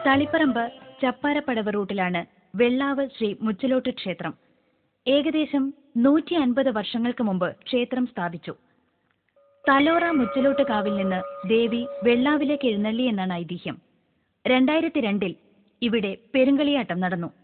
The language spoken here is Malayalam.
തളിപ്പറമ്പ് ചപ്പാരപ്പടവ് റൂട്ടിലാണ് വെള്ളാവ് ശ്രീ മുച്ചലോട്ട് ക്ഷേത്രം. ഏകദേശം 150 വർഷങ്ങൾക്ക് മുമ്പ് ക്ഷേത്രം സ്ഥാപിച്ചു. തലോറ മുച്ചലോട്ട് കാവിൽ നിന്ന് ദേവി വെള്ളാവിലേക്ക് എഴുന്നള്ളി എന്നാണ് ഐതിഹ്യം. 2002 ഇവിടെ പെരുങ്കളിയാട്ടം നടന്നു.